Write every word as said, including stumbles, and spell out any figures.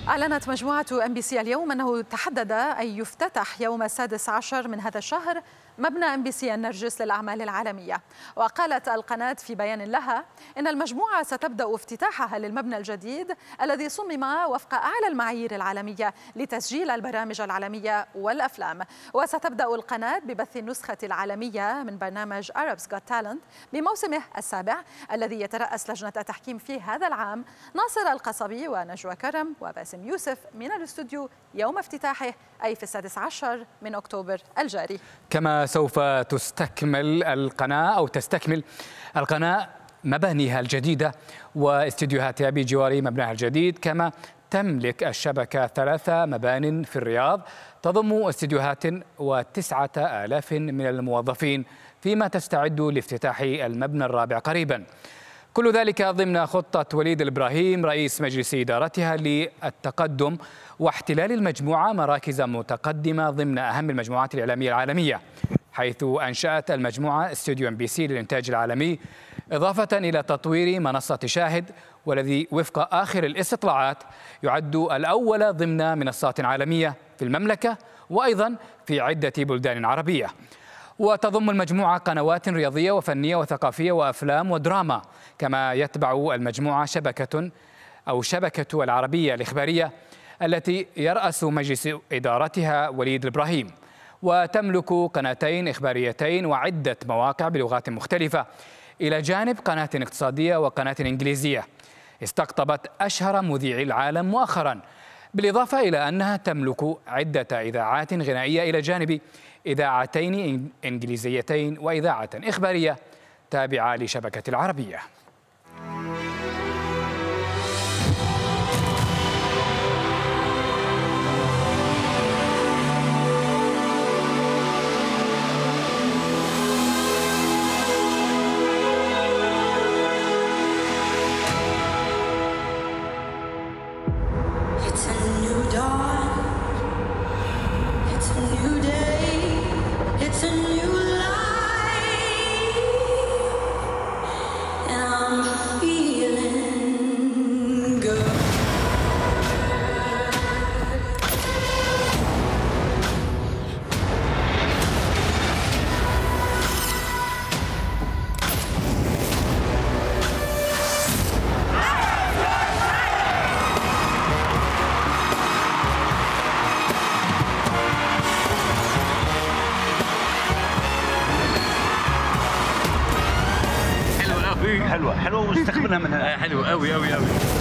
أعلنت مجموعة أم بي سي اليوم أنه تحدد أن يفتتح يوم السادس عشر من هذا الشهر مبنى أم بي سي النرجس للأعمال العالمية. وقالت القناة في بيان لها إن المجموعة ستبدأ افتتاحها للمبنى الجديد الذي صمم وفق أعلى المعايير العالمية لتسجيل البرامج العالمية والأفلام. وستبدأ القناة ببث النسخة العالمية من برنامج Arabs Got Talent بموسمه السابع الذي يترأس لجنة التحكيم في هذا العام ناصر القصبي ونجوى كرم وباسم يوسف من الاستوديو يوم افتتاحه أي في السادس عشر من أكتوبر الجاري. كما سوف تستكمل القناة أو تستكمل القناة مبانيها الجديدة واستديوهاتها بجوار مبناها الجديد. كما تملك الشبكة ثلاثة مبان في الرياض تضم استديوهات وتسعة آلاف من الموظفين، فيما تستعد لافتتاح المبنى الرابع قريبا. كل ذلك ضمن خطة وليد الإبراهيم رئيس مجلس إدارتها للتقدم واحتلال المجموعة مراكز متقدمة ضمن أهم المجموعات الإعلامية العالمية، حيث أنشأت المجموعة استوديو ام بي سي للإنتاج العالمي، إضافة إلى تطوير منصة شاهد، والذي وفق آخر الاستطلاعات يعد الأول ضمن منصات عالمية في المملكة وأيضا في عدة بلدان عربية. وتضم المجموعة قنوات رياضية وفنية وثقافية وأفلام ودراما. كما يتبع المجموعة شبكة أو شبكة العربية الإخبارية التي يرأس مجلس إدارتها وليد الإبراهيم، وتملك قناتين إخباريتين وعدة مواقع بلغات مختلفة، إلى جانب قناة اقتصادية وقناة إنجليزية استقطبت أشهر مذيعي العالم مؤخرا، بالإضافة إلى أنها تملك عدة إذاعات غنائية إلى جانب إذاعتين إنجليزيتين وإذاعة إخبارية تابعة لشبكة العربية. حلوة حلوة واستقبلها منها حلوة قوي قوي قوي.